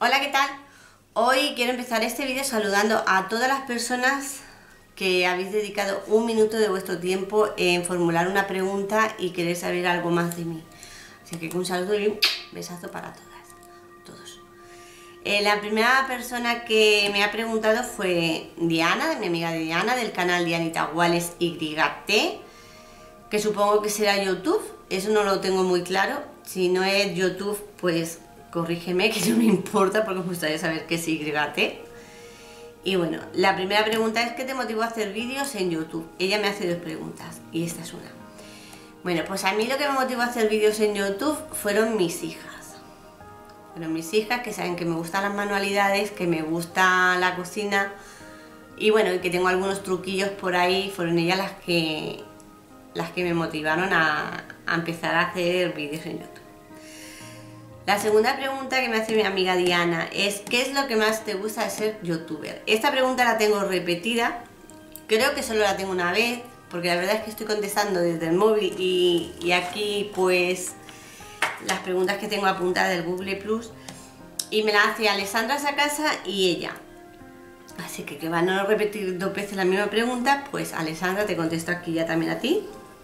Hola, ¿qué tal? Hoy quiero empezar este vídeo saludando a todas las personas que habéis dedicado un minuto de vuestro tiempo en formular una pregunta y querer saber algo más de mí. Así que un saludo y un besazo para todos. La primera persona que me ha preguntado fue Diana, mi amiga Diana, del canal Dianita Wales YT, que supongo que será YouTube. Eso no lo tengo muy claro. Si no es YouTube, pues corrígeme, que no me importa, porque me gustaría saber qué es YT. Y bueno, la primera pregunta es: ¿qué te motivó a hacer vídeos en YouTube? Ella me hace dos preguntas y esta es una. Bueno, pues a mí lo que me motivó a hacer vídeos en YouTube fueron mis hijas. Fueron mis hijas, que saben que me gustan las manualidades, que me gusta la cocina y bueno, y que tengo algunos truquillos por ahí. Fueron ellas las que me motivaron a empezar a hacer vídeos en YouTube. La segunda pregunta que me hace mi amiga Diana es: ¿qué es lo que más te gusta de ser youtuber? Esta pregunta la tengo repetida, creo que solo la tengo una vez, porque la verdad es que estoy contestando desde el móvil y aquí pues las preguntas que tengo apuntadas del Google Plus, y me la hace Alessandra Sacasa y ella. Así que van a no repetir dos veces la misma pregunta, pues Alessandra, te contesto aquí ya también a ti.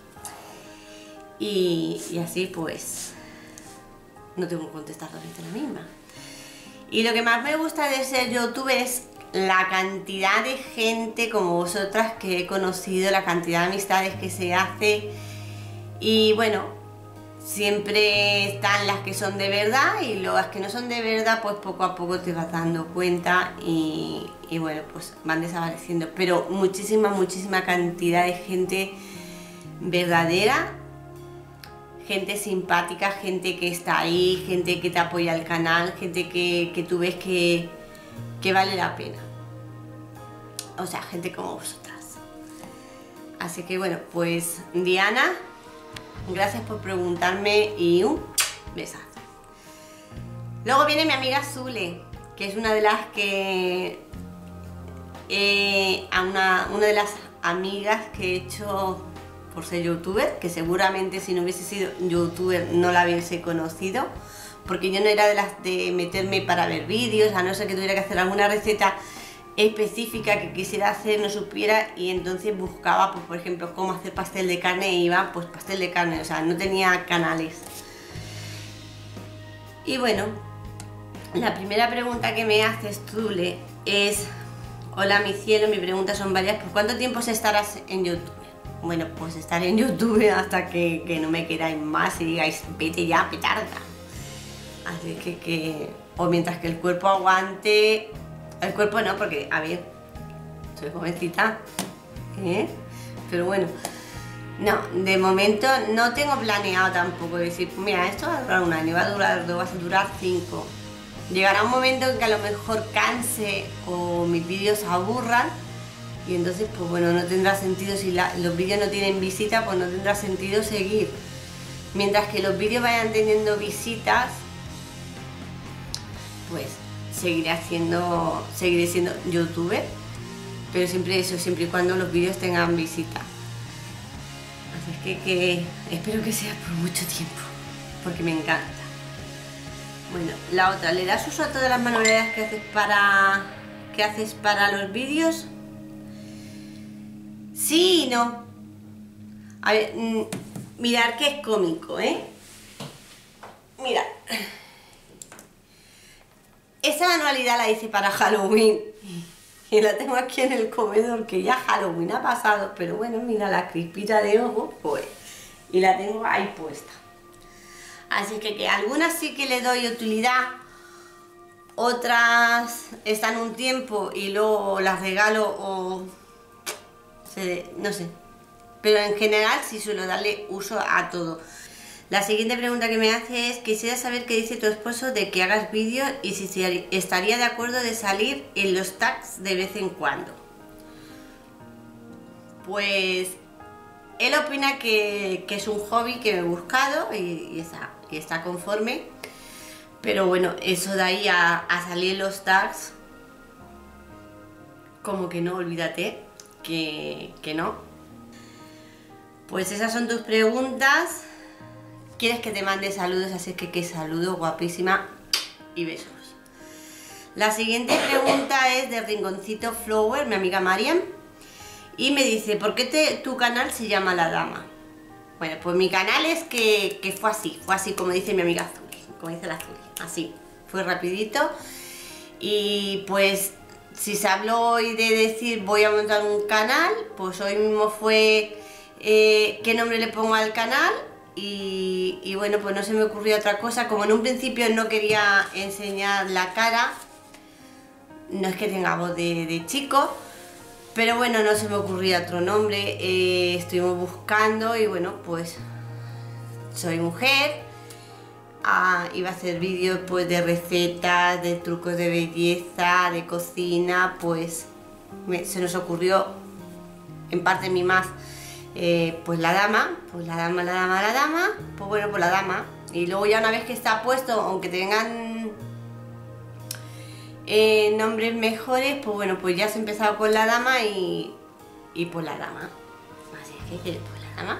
Y así pues no tengo contestadores de la misma. Y lo que más me gusta de ser youtuber es la cantidad de gente como vosotras que he conocido, la cantidad de amistades que se hace. Y bueno, siempre están las que son de verdad y las que no son de verdad, pues poco a poco te vas dando cuenta y bueno, pues van desapareciendo. Pero muchísima cantidad de gente verdadera, gente simpática, gente que está ahí, gente que te apoya el canal, gente que tú ves que vale la pena. O sea, gente como vosotras. Así que bueno, pues Diana, gracias por preguntarme y un besazo. Luego viene mi amiga Zule, que es una de las que... una de las amigas que he hecho por ser youtuber, que seguramente si no hubiese sido youtuber no la hubiese conocido, porque yo no era de las de meterme para ver vídeos, a no ser que tuviera que hacer alguna receta específica que quisiera hacer, no supiera, y entonces buscaba, pues por ejemplo, cómo hacer pastel de carne e iba, pues pastel de carne, o sea, no tenía canales. Y bueno, la primera pregunta que me haces, Zule, es: hola mi cielo, mi pregunta son varias, ¿por cuánto tiempo estarás en YouTube? Bueno, pues estaré en YouTube hasta que no me queráis más y digáis vete ya, petarda. Así que o mientras que el cuerpo aguante. El cuerpo no, porque a ver, soy jovencita, pero bueno, no, de momento no tengo planeado tampoco decir, mira, esto va a durar un año, va a durar 2, va a durar 5. Llegará un momento en que a lo mejor canse o mis vídeos aburran. Y entonces, pues bueno, no tendrá sentido, si los vídeos no tienen visita, pues no tendrá sentido seguir. Mientras que los vídeos vayan teniendo visitas, pues seguiré siendo youtuber, pero siempre y cuando los vídeos tengan visita. Así es que espero que sea por mucho tiempo, porque me encanta. Bueno, la otra, ¿le das uso a todas las manualidades que haces para los vídeos? Sí y no. A ver, mirad que es cómico, Mira, esa manualidad la hice para Halloween y la tengo aquí en el comedor, que ya Halloween ha pasado, pero bueno, mira la crispita de ojo, pues, y la tengo ahí puesta. Así que algunas sí que le doy utilidad, otras están un tiempo y luego las regalo o... no sé, pero en general sí suelo darle uso a todo. La siguiente pregunta que me hace es: quisiera saber qué dice tu esposo de que hagas vídeos y si estaría de acuerdo de salir en los tags de vez en cuando. Pues él opina que es un hobby que me he buscado y está conforme, pero bueno, eso de ahí a salir en los tags, como que no, olvídate. Que no. Pues esas son tus preguntas. ¿Quieres que te mande saludos? Así que saludo, guapísima, y besos. La siguiente pregunta es de Rinconcito Flower, mi amiga Mariam, y me dice, ¿por qué tu canal se llama La Dama? Bueno, pues mi canal es que fue así como dice mi amiga Zuli, como dice la Zuli, así, fue rapidito. Y pues si se habló hoy de decir voy a montar un canal, pues hoy mismo fue qué nombre le pongo al canal. Y bueno, pues no se me ocurrió otra cosa. Como en un principio no quería enseñar la cara, no es que tenga voz de chico, pero bueno, no se me ocurría otro nombre. Estuvimos buscando y bueno, pues soy mujer. Iba a hacer vídeos pues de recetas, de trucos de belleza, de cocina. Pues se nos ocurrió, en parte mi más, pues la dama, pues la dama, pues bueno, pues la dama. Y luego ya una vez que está puesto, aunque tengan nombres mejores, pues bueno, pues ya se ha empezado con la dama y pues la dama. Así que pues la dama.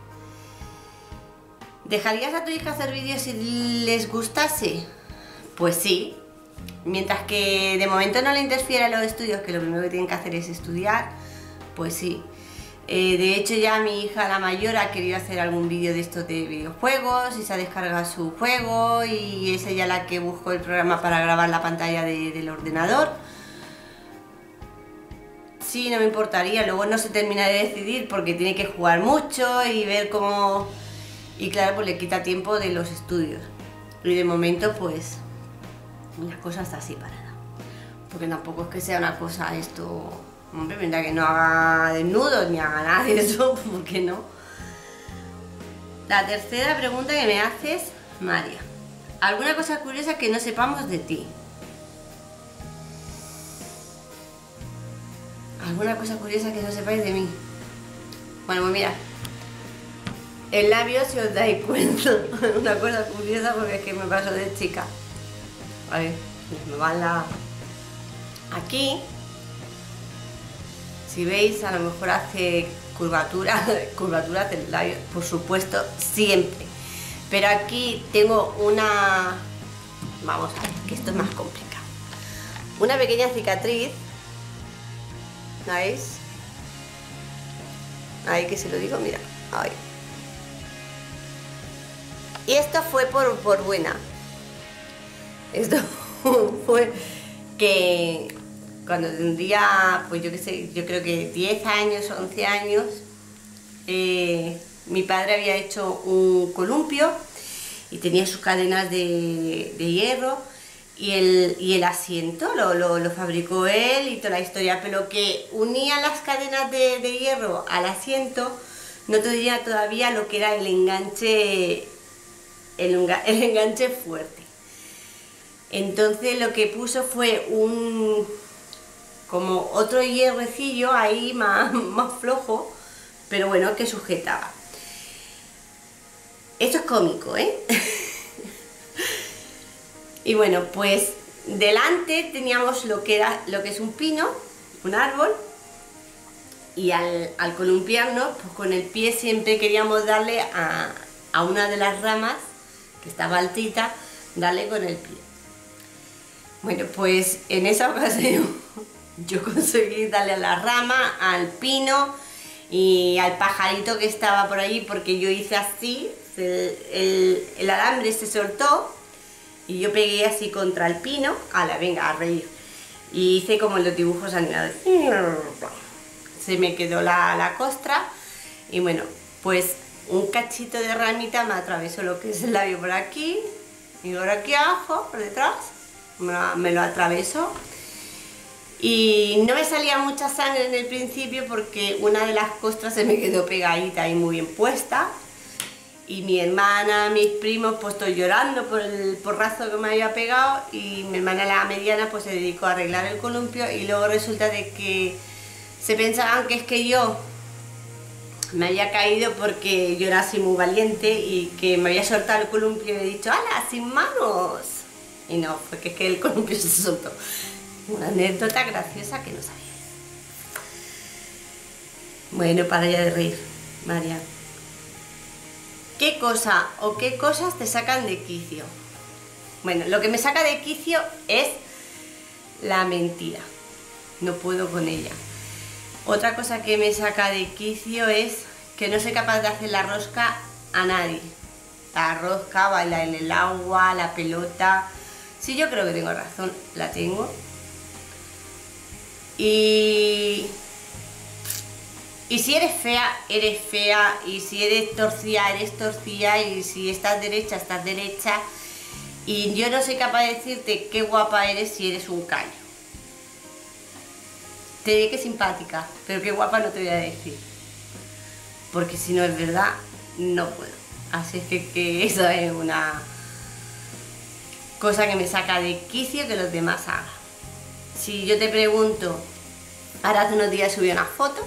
¿Dejarías a tu hija hacer vídeos si les gustase? Pues sí, mientras que de momento no le interfiera en los estudios, que lo primero que tienen que hacer es estudiar, pues sí. De hecho ya mi hija la mayor ha querido hacer algún vídeo de estos de videojuegos y se ha descargado su juego y es ella la que buscó el programa para grabar la pantalla del ordenador. Sí, no me importaría, luego no se termina de decidir porque tiene que jugar mucho y ver cómo... Y claro, pues le quita tiempo de los estudios. Y de momento pues la cosa está así parada. Porque tampoco es que sea una cosa esto... Hombre, mientras que no haga desnudos ni haga nada de eso, ¿por qué no? La tercera pregunta que me haces, María. ¿Alguna cosa curiosa que no sepamos de ti? ¿Alguna cosa curiosa que no sepáis de mí? Bueno, pues mira. El labio, si os dais cuenta, una cosa curiosa porque es que me pasó de chica. A ver, me va la... Aquí, si veis, a lo mejor hace curvatura del labio, por supuesto, siempre. Pero aquí tengo una... Vamos a ver, que esto es más complicado. Una pequeña cicatriz. ¿Veis? Ahí que se lo digo, mira, ahí. Y esto fue por buena. Esto fue que cuando tendría, pues yo qué sé, yo creo que 10 años, 11 años, mi padre había hecho un columpio y tenía sus cadenas de hierro y el asiento lo fabricó él y toda la historia, pero que unía las cadenas de hierro al asiento no tenía todavía lo que era el enganche. El enganche fuerte. Entonces lo que puso fue como otro hierrecillo ahí más flojo, pero bueno, que sujetaba. Esto es cómico, ¿eh? Y bueno, pues delante teníamos lo que es un pino, un árbol, y al columpiarnos, pues con el pie siempre queríamos darle a una de las ramas que estaba altita, darle con el pie. Bueno, pues en esa ocasión yo conseguí darle a la rama, al pino y al pajarito que estaba por allí, porque yo hice así, el alambre se soltó y yo pegué así contra el pino, venga, a reír. Y hice como en los dibujos animados. Se me quedó la costra y bueno, pues un cachito de ramita me atravesó lo que es el labio por aquí y por aquí abajo, por detrás, me lo atravesó y no me salía mucha sangre en el principio porque una de las costras se me quedó pegadita y muy bien puesta y mi hermana, mis primos pues estoy llorando por el porrazo que me había pegado y mi hermana la mediana pues se dedicó a arreglar el columpio y luego resulta de que se pensaban que es que yo me había caído porque yo era así muy valiente y que me había soltado el columpio y he dicho ¡hala, sin manos! Y no, porque es que el columpio se soltó. Una anécdota graciosa que no sabía. Bueno, para ya de reír, María. ¿Qué cosa o qué cosas te sacan de quicio? Bueno, lo que me saca de quicio es la mentira. No puedo con ella. Otra cosa que me saca de quicio es que no soy capaz de hacer la rosca a nadie. La rosca, bailar en el agua, la pelota. Sí, yo creo que tengo razón, la tengo. Y si eres fea, eres fea. Y si eres torcida, eres torcida. Y si estás derecha, estás derecha. Y yo no soy capaz de decirte qué guapa eres si eres un callo. Te diré que simpática, pero qué guapa no te voy a decir. Porque si no es verdad, no puedo. Así es que eso es una cosa que me saca de quicio que los demás hagan. Si yo te pregunto, ahora hace unos días subí una foto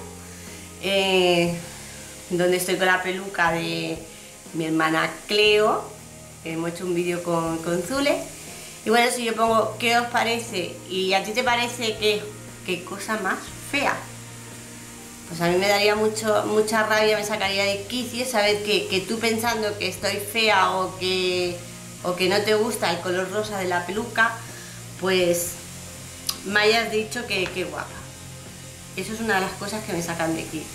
donde estoy con la peluca de mi hermana Cleo. Hemos hecho un vídeo con Zule. Y bueno, si yo pongo ¿qué os parece? Y a ti te parece que qué cosa más fea, pues a mí me daría mucha rabia, me sacaría de quicio saber que tú pensando que estoy fea o que no te gusta el color rosa de la peluca, pues me hayas dicho que guapa. Eso es una de las cosas que me sacan de quicio.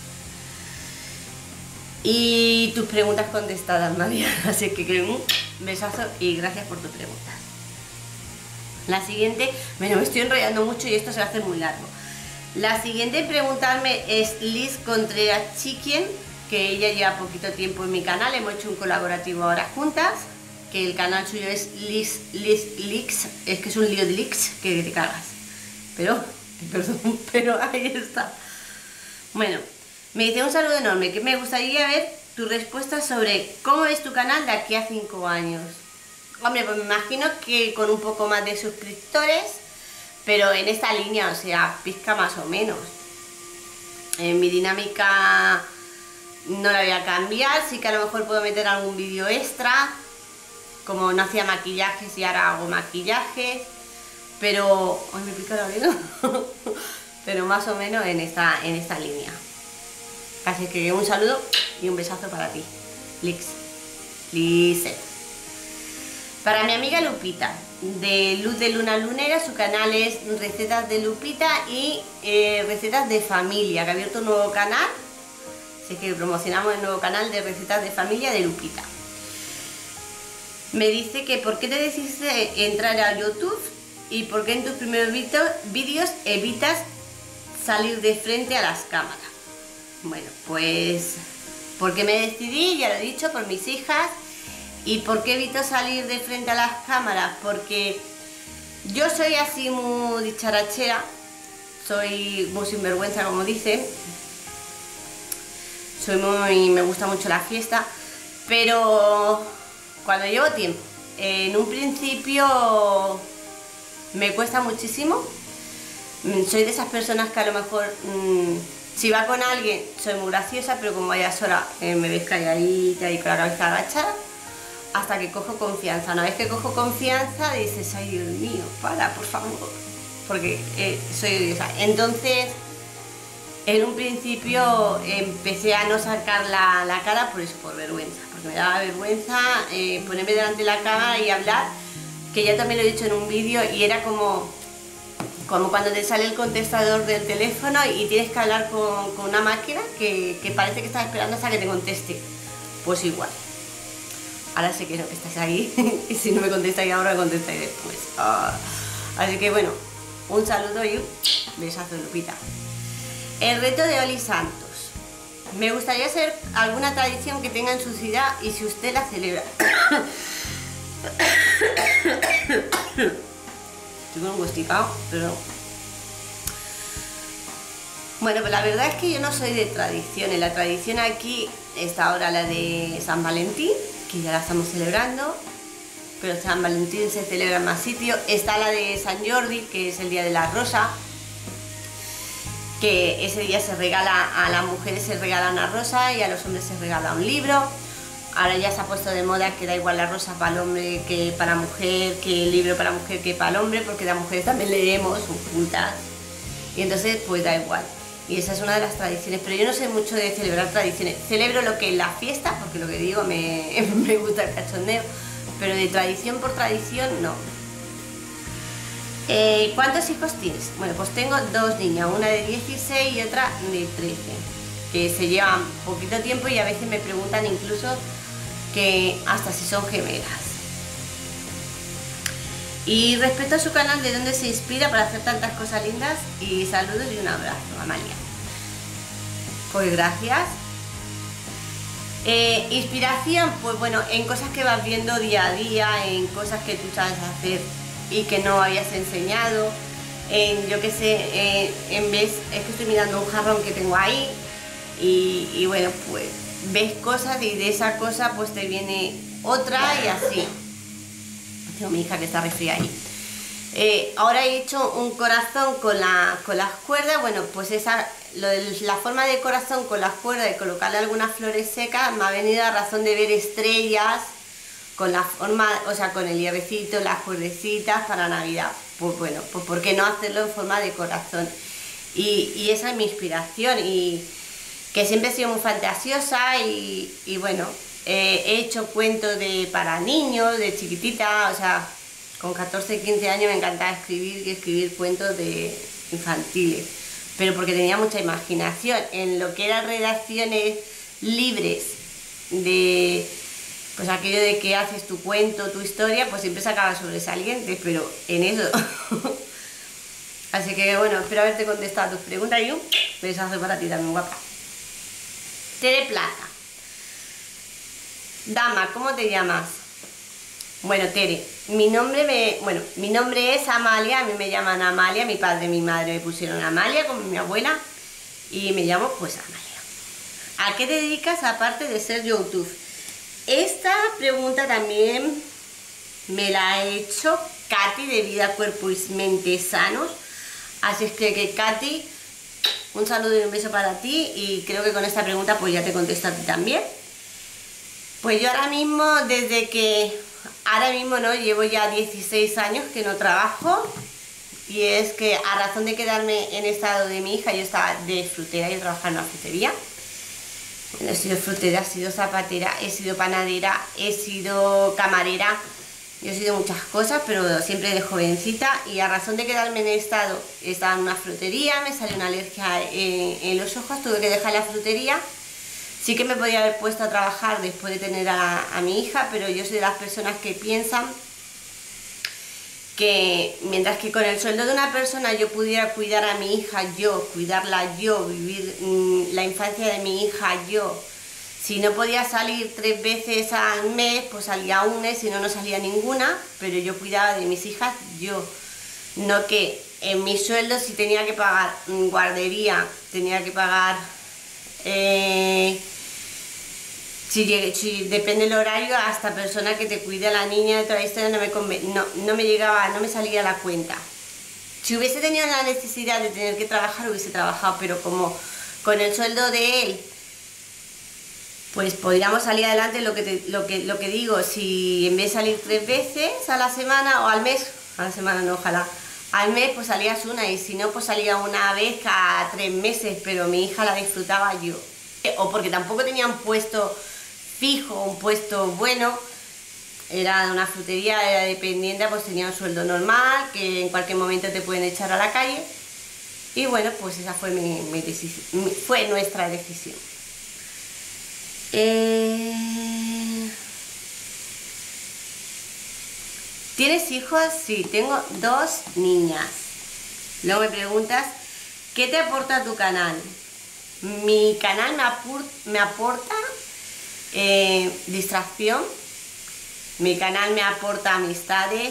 Y tus preguntas contestadas, María. Así que un besazo y gracias por tus preguntas. La siguiente, bueno, me estoy enrollando mucho y esto se va a hacer muy largo. La siguiente en preguntarme es Liz Contreras Chicken, que ella lleva poquito tiempo en mi canal. Hemos hecho un colaborativo ahora juntas, que el canal suyo es Liz Leaks. Es que es un lío de leaks que te cagas. Pero, perdón, pero ahí está. Bueno, me dice un saludo enorme, que me gustaría ver tu respuesta sobre cómo es tu canal de aquí a 5 años. Hombre, pues me imagino que con un poco más de suscriptores, pero en esta línea, o sea, pizca más o menos. Mi dinámica no la voy a cambiar, sí que a lo mejor puedo meter algún vídeo extra, como no hacía maquillajes y ahora hago maquillajes, pero... ¡Ay, me pica la oreja! Pero más o menos en esta línea. Así que un saludo y un besazo para ti, Lizette. Para mi amiga Lupita, de Luz de Luna Lunera, su canal es Recetas de Lupita y Recetas de Familia, que ha abierto un nuevo canal, así que promocionamos el nuevo canal de Recetas de Familia de Lupita. Me dice que por qué te decidiste entrar a YouTube y por qué en tus primeros vídeos evitas salir de frente a las cámaras. Bueno, pues porque me decidí, ya lo he dicho, por mis hijas. ¿Y por qué evito salir de frente a las cámaras? Porque yo soy así muy dicharachera, soy muy sinvergüenza, como dicen, me gusta mucho la fiesta, pero cuando llevo tiempo, en un principio me cuesta muchísimo. Soy de esas personas que a lo mejor si va con alguien soy muy graciosa, pero como vaya sola me ves calladita y con la cabeza agachada. Hasta que cojo confianza. Una vez que cojo confianza dices, ay Dios mío, para, por favor, porque soy odiosa. Entonces, en un principio empecé a no sacar la cara por eso, por vergüenza, porque me daba vergüenza ponerme delante de la cámara y hablar, que ya también lo he dicho en un vídeo, y era como cuando te sale el contestador del teléfono y tienes que hablar con una máquina que parece que estás esperando hasta que te conteste. Pues igual. Ahora sé que no, que estás ahí, y si no me contestáis ahora, me contestáis después. Así que bueno, un saludo y un besazo, Lupita. El reto de Oli Santos. Me gustaría saber alguna tradición que tenga en su ciudad y si usted la celebra. Estoy con un constipado, pero... Bueno, pues la verdad es que yo no soy de tradiciones. La tradición aquí está ahora la de San Valentín, que ya la estamos celebrando, pero San Valentín se celebra en más sitios. Está la de San Jordi, que es el día de la rosa, que ese día se regala, a las mujeres se regala una rosa y a los hombres se regala un libro. Ahora ya se ha puesto de moda que da igual la rosa para el hombre que para la mujer, que el libro para la mujer que para el hombre, porque las mujeres también leemos juntas, y entonces pues da igual. Y esa es una de las tradiciones, pero yo no sé mucho de celebrar tradiciones. Celebro lo que es la fiesta, porque lo que digo me gusta el cachondeo, pero de tradición por tradición no. ¿Cuántos hijos tienes? Bueno, pues tengo dos niñas, una de 16 y otra de 13, que se llevan poquito tiempo y a veces me preguntan incluso que hasta si son gemelas. Y respecto a su canal, ¿de dónde se inspira para hacer tantas cosas lindas? Y saludos y un abrazo, Amalia. Pues gracias. Inspiración, pues bueno, en cosas que vas viendo día a día, en cosas que tú sabes hacer y que no habías enseñado, en yo que sé, en vez, es que estoy mirando un jarrón que tengo ahí y bueno, pues ves cosas y de esa cosa pues te viene otra y así. Tengo mi hija que está resfriada ahí. Ahora he hecho un corazón con las cuerdas. Bueno, pues la forma de corazón con las cuerdas y colocarle algunas flores secas me ha venido a razón de ver estrellas con la forma, o sea, con el llavecito, las cuerdecitas para Navidad. Pues bueno, pues ¿por qué no hacerlo en forma de corazón? Y esa es mi inspiración, y que siempre he sido muy fantasiosa y bueno, he hecho cuentos para niños, de chiquitita, o sea, con 14, 15 años me encantaba escribir cuentos infantiles, pero porque tenía mucha imaginación. En lo que eran redacciones libres de, pues aquello de que haces tu cuento, tu historia, pues siempre sacaba sobresalientes, pero en eso. Así que bueno, espero haberte contestado a tus preguntas y un besazo para ti también, guapa. Tere Plaza. Dama, ¿cómo te llamas? Bueno, Tere, mi nombre es Amalia, a mí me llaman Amalia, mi padre y mi madre me pusieron Amalia como mi abuela y me llamo pues Amalia. ¿A qué te dedicas aparte de ser YouTube? Esta pregunta también me la ha hecho Katy de Vida, Cuerpo y Mente Sanos, así es que Katy, un saludo y un beso para ti, y creo que con esta pregunta pues ya te contesto a ti también. Pues yo ahora mismo, no, llevo ya 16 años que no trabajo, y es que a razón de quedarme en estado de mi hija, yo estaba de frutera, yo trabajaba en una frutería. Bueno, he sido frutera, he sido zapatera, he sido panadera, he sido camarera, yo he sido muchas cosas, pero siempre de jovencita, y a razón de quedarme en estado, estaba en una frutería, me salió una alergia en los ojos, tuve que dejar la frutería. Sí que me podía haber puesto a trabajar después de tener a mi hija, pero yo soy de las personas que piensan que mientras que con el sueldo de una persona yo pudiera cuidar a mi hija yo, cuidarla yo, vivir la infancia de mi hija yo, si no podía salir 3 veces al mes, pues salía una, si no, no salía ninguna, pero yo cuidaba de mis hijas yo. No que en mi sueldo si tenía que pagar guardería, tenía que pagar... si depende del horario, hasta persona que te cuide a la niña de toda la historia, no me llegaba, no me salía la cuenta. Si hubiese tenido la necesidad de tener que trabajar, hubiese trabajado, pero como con el sueldo de él, pues podríamos salir adelante. Lo que digo, si en vez de salir 3 veces a la semana o al mes, a la semana no, ojalá, al mes pues salías una, y si no pues salía una vez cada 3 meses, pero mi hija la disfrutaba yo. O porque tampoco tenía un puesto fijo, un puesto bueno, era de una frutería, era dependiente, pues tenía un sueldo normal, que en cualquier momento te pueden echar a la calle, y bueno, pues esa fue mi decisión, fue nuestra decisión. ¿Tienes hijos? Sí, tengo 2 niñas. Luego me preguntas, ¿qué te aporta tu canal? Mi canal me aporta distracción, mi canal me aporta amistades,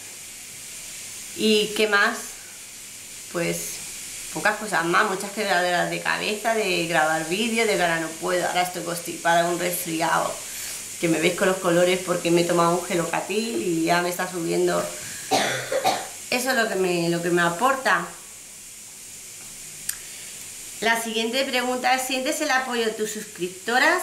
y ¿qué más? Pues pocas cosas más, muchas quebraderas de cabeza, de grabar vídeos, de que ahora no puedo, ahora estoy constipada, un resfriado, que me veis con los colores porque me he tomado un gelocatil y ya me está subiendo. Eso es lo que me aporta. La siguiente pregunta es, ¿sientes el apoyo de tus suscriptoras?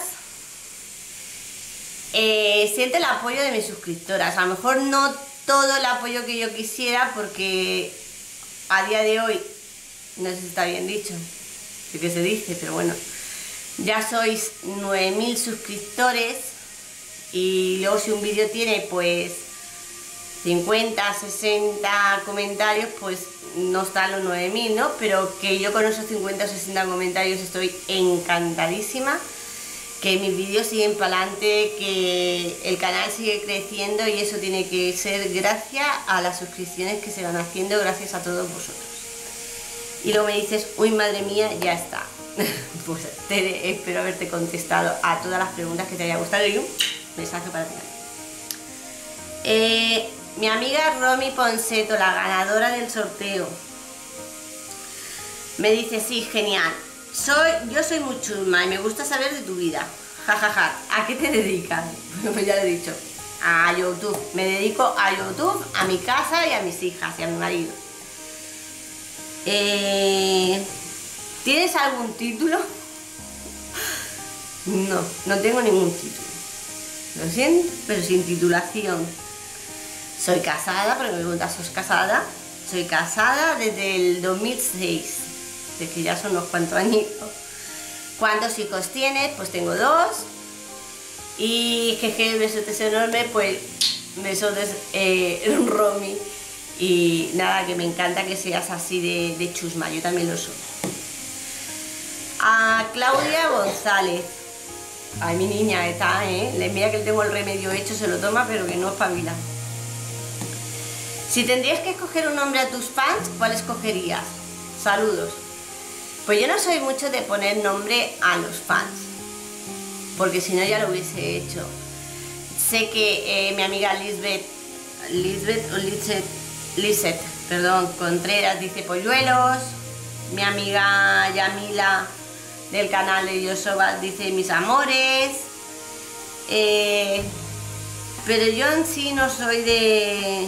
Siento el apoyo de mis suscriptoras, a lo mejor no todo el apoyo que yo quisiera, porque a día de hoy, no sé si está bien dicho, sé que se dice, pero bueno, ya sois 9000 suscriptores, y luego si un vídeo tiene pues 50, 60 comentarios, pues no están los 9000, ¿no? Pero que yo con esos 50 o 60 comentarios estoy encantadísima, que mis vídeos siguen para adelante, que el canal sigue creciendo, y eso tiene que ser gracias a las suscripciones que se van haciendo, gracias a todos vosotros. Y luego me dices, uy, madre mía, ya está. Pues Tere, espero haberte contestado a todas las preguntas, que te haya gustado, y un mensaje para ti. Mi amiga Romy Ponceto, la ganadora del sorteo, me dice, sí, genial, yo soy muy chusma y me gusta saber de tu vida, jajaja, ¿a qué te dedicas? Pues ya lo he dicho, a YouTube, me dedico a YouTube, a mi casa y a mis hijas y a mi marido. ¿Tienes algún título? No tengo ningún título, lo siento, pero sin titulación. Soy casada, porque me preguntas, ¿sos casada? Soy casada desde el 2006, de que ya son unos cuantos añitos. ¿Cuántos hijos tienes? Pues tengo 2. Y jeje, besotes enorme, pues besotes Romy. Y nada, que me encanta que seas así de chusma, yo también lo soy. A Claudia González. Ay, mi niña está, mira que tengo el remedio hecho, se lo toma, pero que no espabila. Si tendrías que escoger un nombre a tus fans, ¿cuál escogerías? Saludos. Pues yo no soy mucho de poner nombre a los fans, porque si no ya lo hubiese hecho. Sé que mi amiga Lisette, Contreras dice polluelos, mi amiga Yamila del canal de Yosoba dice mis amores, pero yo en sí no soy de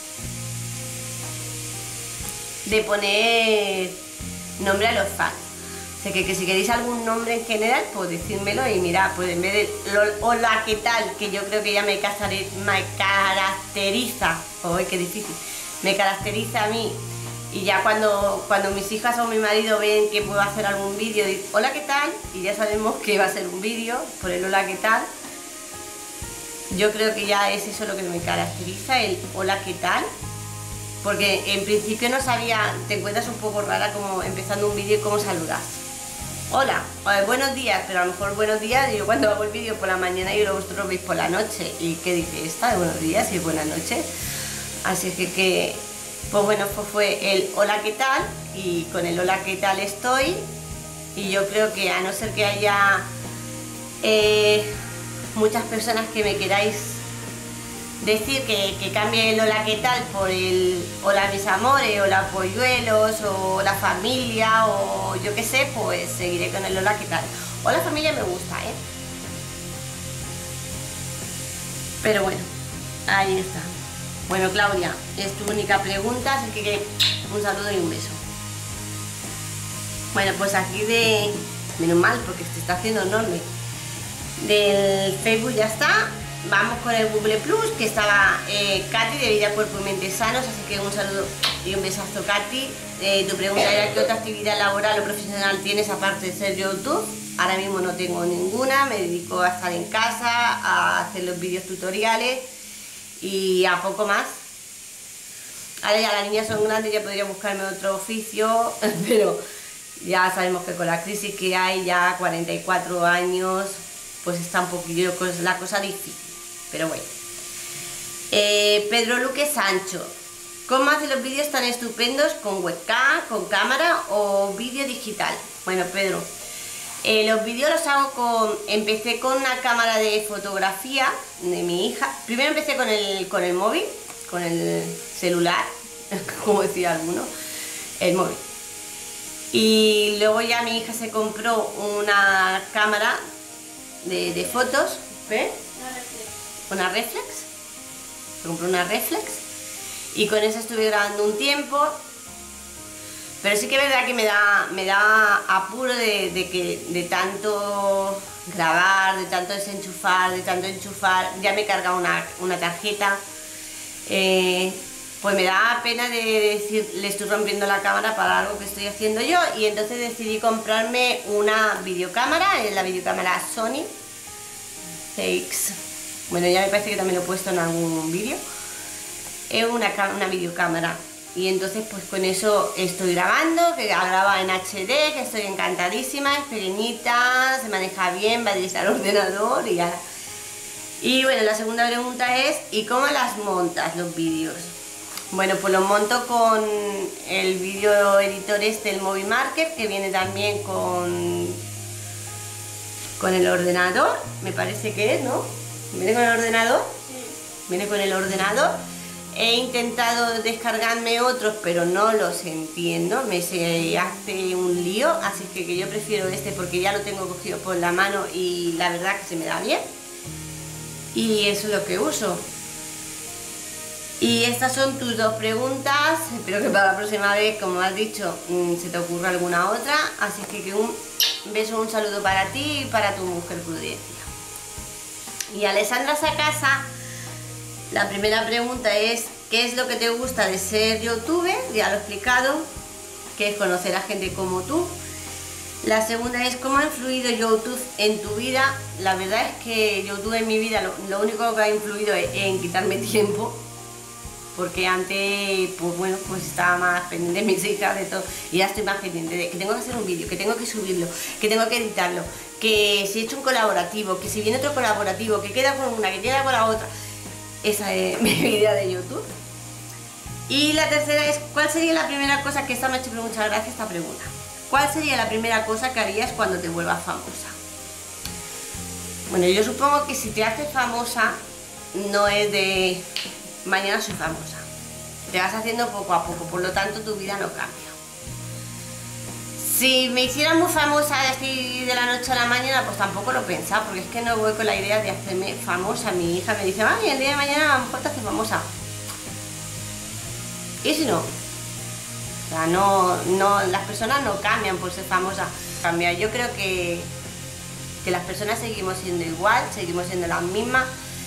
poner nombre a los fans. Sé que si queréis algún nombre en general, pues decírmelo, y mira, pues en vez de hola, ¿qué tal? Que yo creo que ya me caracteriza, qué difícil, me caracteriza a mí, y ya cuando mis hijas o mi marido ven que puedo hacer algún vídeo, dicen hola, ¿qué tal? Y ya sabemos que va a ser un vídeo, por el hola, ¿qué tal? Yo creo que ya es eso lo que me caracteriza, el hola, ¿qué tal? Porque en principio no sabía, te encuentras un poco rara como empezando un vídeo y cómo saludas. Hola, buenos días, pero a lo mejor buenos días, yo cuando hago el vídeo por la mañana y luego vosotros lo veis por la noche. ¿Y qué dice esta? De buenos días y buenas noches. Así que pues bueno, pues fue el hola, ¿qué tal? Y con el hola, ¿qué tal estoy? Y yo creo que a no ser que haya muchas personas que me queráis decir que cambie el hola, ¿qué tal? Por el hola, mis amores, hola, polluelos, o la familia, o yo qué sé, pues seguiré con el hola, ¿qué tal? Hola, familia me gusta, pero bueno, ahí está. Bueno, Claudia, es tu única pregunta, así que un saludo y un beso. Bueno, pues aquí menos mal, porque se está haciendo enorme, del Facebook ya está. Vamos con el Google Plus, que estaba Katy de Vida, Cuerpo y Mente Sanos, así que un saludo y un besazo, Katy. Tu pregunta era ¿qué otra actividad laboral o profesional tienes aparte de ser YouTube? Ahora mismo no tengo ninguna, me dedico a estar en casa, a hacer los vídeos tutoriales y a poco más. Ahora ya las niñas son grandes, ya podría buscarme otro oficio, pero ya sabemos que con la crisis que hay, ya 44 años, pues está un poquillo la cosa difícil. Pero bueno. Pedro Luque Sancho, ¿cómo hace los vídeos tan estupendos con webcam, con cámara o vídeo digital? Bueno, Pedro, los vídeos los hago empecé con una cámara de fotografía de mi hija. Primero empecé con el móvil, con el celular, como decía alguno, el móvil. Y luego ya mi hija se compró una cámara de fotos, ¿ves? Una reflex, se compró una reflex y con esa estuve grabando un tiempo, pero sí que es verdad que me da apuro de tanto grabar, de tanto desenchufar, de tanto enchufar. Ya me he cargado una tarjeta, pues me da pena de decir le estoy rompiendo la cámara para algo que estoy haciendo yo, y entonces decidí comprarme una videocámara, la videocámara Sony CX. Bueno, ya me parece que también lo he puesto en algún vídeo. es una videocámara. Y entonces pues con eso estoy grabando, que graba en HD, que estoy encantadísima, es pequeñita, se maneja bien, va directa al ordenador y ya. Y bueno, la segunda pregunta es, ¿y cómo las montas los vídeos? Bueno, pues los monto con el vídeo editor el Movie Maker, que viene también con el ordenador, me parece que es, ¿no? ¿Viene con el ordenador? Sí. Viene con el ordenador. He intentado descargarme otros, pero no los entiendo, me se hace un lío, así que yo prefiero este porque ya lo tengo cogido por la mano y la verdad que se me da bien. Y eso es lo que uso. Y estas son tus dos preguntas, espero que para la próxima vez, como has dicho, se te ocurra alguna otra, así que un beso, un saludo para ti y para tu mujer Prudencia. Y Alessandra Sacasa, la primera pregunta es, ¿qué es lo que te gusta de ser youtuber? Ya lo he explicado, que es conocer a gente como tú. La segunda es, ¿cómo ha influido YouTube en tu vida? La verdad es que YouTube en mi vida lo único que ha influido es en quitarme tiempo, porque antes, pues bueno, pues estaba más pendiente de mis hijas, de todo, y ya estoy más pendiente de que tengo que hacer un vídeo, que tengo que subirlo, que tengo que editarlo, que si he hecho un colaborativo, que si viene otro colaborativo, que queda con una, que queda con la otra. Esa es mi vida de YouTube. Y la tercera es, ¿cuál sería la primera cosa que esta me ha hecho muchas gracias esta pregunta? ¿Cuál sería la primera cosa que harías cuando te vuelvas famosa? Bueno, yo supongo que si te haces famosa no es de mañana soy famosa. Te vas haciendo poco a poco, por lo tanto tu vida no cambia. Si me hiciera muy famosa así de la noche a la mañana, pues tampoco lo pensaba, porque es que no voy con la idea de hacerme famosa. Mi hija me dice, ay, el día de mañana a lo mejor te haces famosa. ¿Y si no? O sea, las personas no cambian por ser famosas. Cambia. Yo creo que las personas seguimos siendo igual, seguimos siendo las mismas.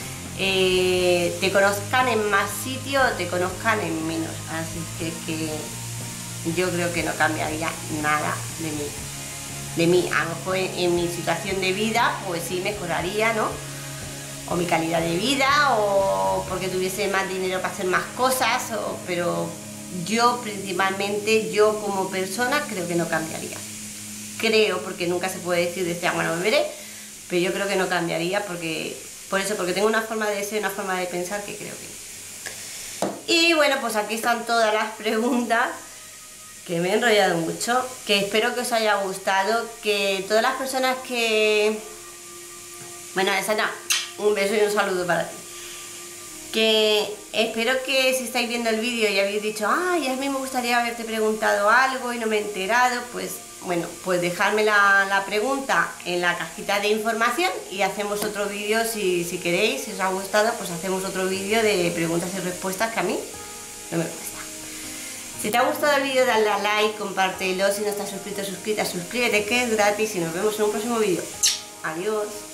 Te conozcan en más sitios, te conozcan en menos. Así que yo creo que no cambiaría nada de mí. A lo mejor en mi situación de vida, pues sí mejoraría, ¿no? O mi calidad de vida, o porque tuviese más dinero para hacer más cosas, pero yo principalmente, yo como persona, creo que no cambiaría. Creo, porque nunca se puede decir de este agua no beberé, pero yo creo que no cambiaría porque tengo una forma de ser, una forma de pensar que creo que... Y bueno, pues aquí están todas las preguntas, que me he enrollado mucho, que espero que os haya gustado, que todas las personas que... Bueno, Alessandra, un beso y un saludo para ti. Que espero que si estáis viendo el vídeo y habéis dicho, ay, a mí me gustaría haberte preguntado algo y no me he enterado, pues bueno, pues dejadme la pregunta en la cajita de información y hacemos otro vídeo si queréis, si os ha gustado, pues hacemos otro vídeo de preguntas y respuestas que a mí no me cuesta. Si te ha gustado el vídeo, dale a like, compártelo, si no estás suscrito, suscríbete, que es gratis y nos vemos en un próximo vídeo. Adiós.